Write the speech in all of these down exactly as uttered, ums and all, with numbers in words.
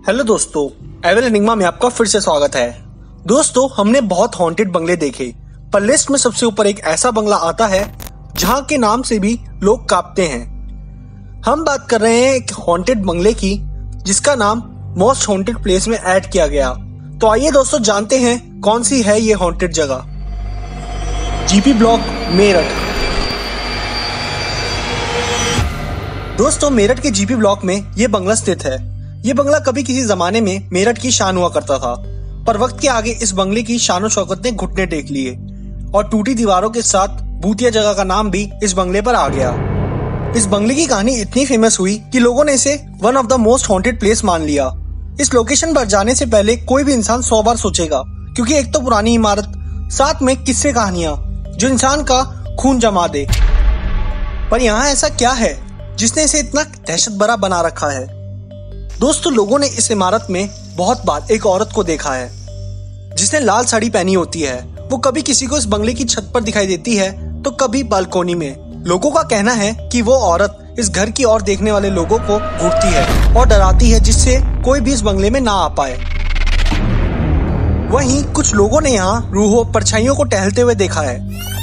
Hello दोस्तों, evil enigma में आपका फिर से स्वागत है। दोस्तों, हमने बहुत हॉन्टेड बंगले देखे, पर लिस्ट में सबसे ऊपर एक ऐसा बंगला आता है जहां के नाम से भी लोग कांपते हैं। हम बात कर रहे हैं एक हॉन्टेड बंगले की जिसका नाम मोस्ट हॉन्टेड प्लेस में ऐड किया गया। तो आइए दोस्तों जानते हैं कौन सी है ये हॉन्टेड जगह। GP block, Meerut. दोस्तों, मेरठ के जीपी ब्लॉक में ये बंगला स्थित है। ये बंगला कभी किसी जमाने में मेरठ की शान हुआ करता था, पर वक्त के आगे इस बंगले की शान शौकत ने घुटने टेक लिए और टूटी दीवारों के साथ भूतिया जगह का नाम भी इस बंगले पर आ गया। इस बंगले की कहानी इतनी फेमस हुई कि लोगों ने इसे one of the most haunted place मान लिया। इस लोकेशन पर जाने से पहले कोई भी इंसान सौ बार सोचेगा, क्योंकि एक तो पुरानी इमारत, साथ में किस्से कहानियां जो इंसान का खून जमा दे। पर यहाँ ऐसा क्या है जिसने इसे इतना दहशत भरा बना रखा है? दोस्तों, लोगों ने इस इमारत में बहुत बार एक औरत को देखा है जिसने लाल साड़ी पहनी होती है। वो कभी किसी को इस बंगले की छत पर दिखाई देती है तो कभी बालकोनी में। लोगों का कहना है कि वो औरत इस घर की ओर देखने वाले लोगों को घूरती है और डराती है, जिससे कोई भी इस बंगले में ना आ पाए। वहीं कुछ लोगों ने यहाँ रूहों, परछाइयों को टहलते हुए देखा है।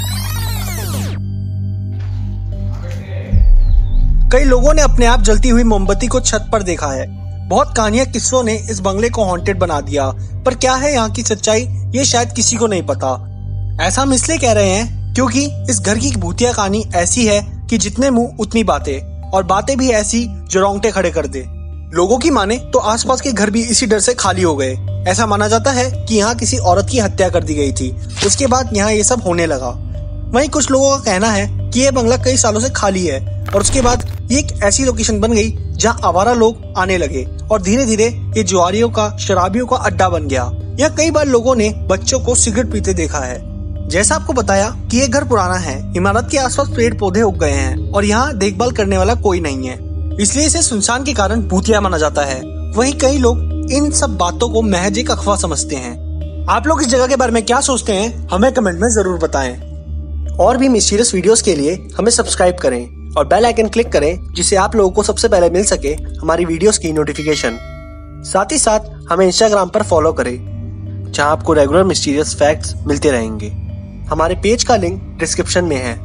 कई लोगों ने अपने आप जलती हुई मोमबत्ती को छत पर देखा है। बहुत कहानियां, किस्सों ने इस बंगले को हॉन्टेड बना दिया, पर क्या है यहाँ की सच्चाई ये शायद किसी को नहीं पता। ऐसा हम इसलिए कह रहे हैं क्योंकि इस घर की भूतिया कहानी ऐसी है कि जितने मुंह उतनी बातें, और बातें भी ऐसी जो रोंगटे खड़े कर दे। लोगों की माने तो आसपास के घर भी इसी डर से खाली हो गए। ऐसा माना जाता है कि यहाँ किसी औरत की हत्या कर दी गई थी, उसके बाद यहाँ ये सब होने लगा। वहीं कुछ लोगों का कहना है कि यह बंगला कई सालों से खाली है और उसके बाद ये एक ऐसी लोकेशन बन गई जहां आवारा लोग आने लगे और धीरे धीरे ये जुआरियों का, शराबियों का अड्डा बन गया। यहाँ कई बार लोगों ने बच्चों को सिगरेट पीते देखा है। जैसा आपको बताया कि ये घर पुराना है, इमारत के आसपास पेड़ पौधे उग गए हैं और यहाँ देखभाल करने वाला कोई नहीं है, इसलिए इसे सुनसान के कारण भूतिया माना जाता है। वहीं कई लोग इन सब बातों को महज एक अफवाह समझते हैं। आप लोग इस जगह के बारे में क्या सोचते हैं, हमें कमेंट में जरूर बताएं। और भी मिस्टीरियस वीडियोस के लिए हमें सब्सक्राइब करें और बेल आइकन क्लिक करें, जिससे आप लोगों को सबसे पहले मिल सके हमारी वीडियोस की नोटिफिकेशन। साथ ही साथ हमें इंस्टाग्राम पर फॉलो करें, जहां आपको रेगुलर मिस्टीरियस फैक्ट्स मिलते रहेंगे। हमारे पेज का लिंक डिस्क्रिप्शन में है।